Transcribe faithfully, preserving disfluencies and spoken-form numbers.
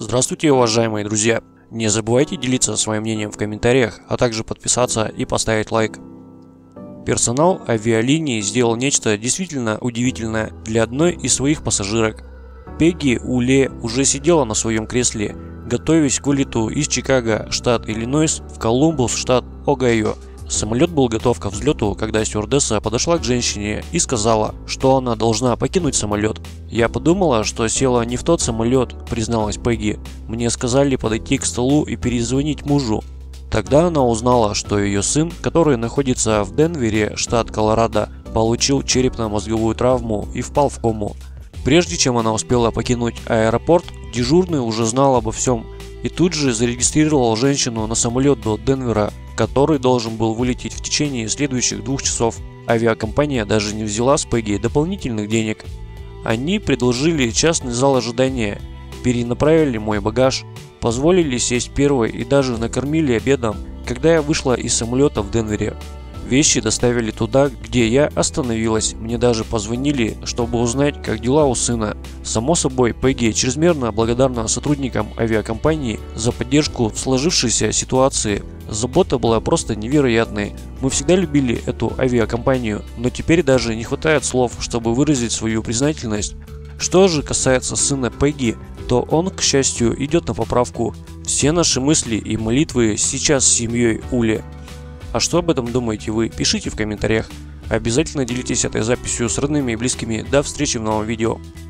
Здравствуйте, уважаемые друзья! Не забывайте делиться своим мнением в комментариях, а также подписаться и поставить лайк. Персонал авиалинии сделал нечто действительно удивительное для одной из своих пассажирок. Пегги Уле уже сидела на своем кресле, готовясь к вылету из Чикаго, штат Иллинойс, в Колумбус, штат Огайо. Самолет был готов ко взлету, когда стюардесса подошла к женщине и сказала, что она должна покинуть самолет. «Я подумала, что села не в тот самолет», — призналась Пегги. «Мне сказали подойти к столу и перезвонить мужу». Тогда она узнала, что ее сын, который находится в Денвере, штат Колорадо, получил черепно-мозговую травму и впал в кому. Прежде чем она успела покинуть аэропорт, дежурный уже знал обо всем и тут же зарегистрировал женщину на самолет до Денвера, который должен был вылететь в течение следующих двух часов. Авиакомпания даже не взяла с Пегги дополнительных денег. Они предложили частный зал ожидания, перенаправили мой багаж, позволили сесть первой и даже накормили обедом, когда я вышла из самолета в Денвере. Вещи доставили туда, где я остановилась. Мне даже позвонили, чтобы узнать, как дела у сына. Само собой, Пегги чрезмерно благодарна сотрудникам авиакомпании за поддержку в сложившейся ситуации. Забота была просто невероятной. Мы всегда любили эту авиакомпанию, но теперь даже не хватает слов, чтобы выразить свою признательность. Что же касается сына Пегги, то он, к счастью, идет на поправку. Все наши мысли и молитвы сейчас с семьей Ули. А что об этом думаете вы? Пишите в комментариях. Обязательно делитесь этой записью с родными и близкими. До встречи в новом видео.